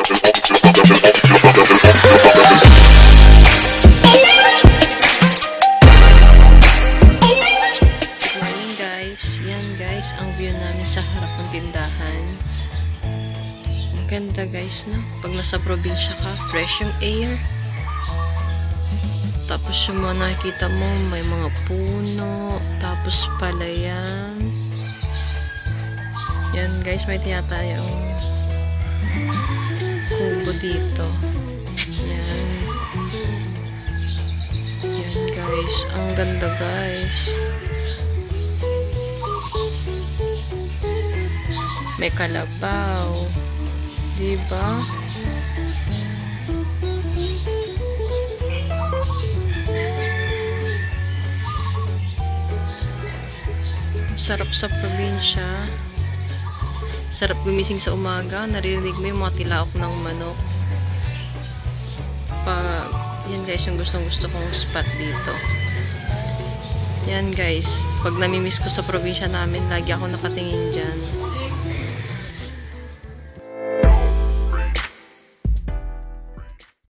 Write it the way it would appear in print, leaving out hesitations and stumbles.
guys, yan guys ang view namin sa harap ng tindahan. Ang ganda guys, no? Pag nasa probinsya ka, fresh yung air. Tapos yung mga nakikita mo, may mga puno, tapos palayan. Yan guys, may tinatayang kubo dito. Yan. Yan guys, ang ganda guys. May kalabaw. Diba? Sarap sa probinsya. Sarap gumising sa umaga. Naririnig mo yung mga tilaok ng manok. Yan guys, yung gustong-gusto kong spot dito. Yan guys, pag namimiss ko sa probinsya namin, lagi ako nakatingin dyan.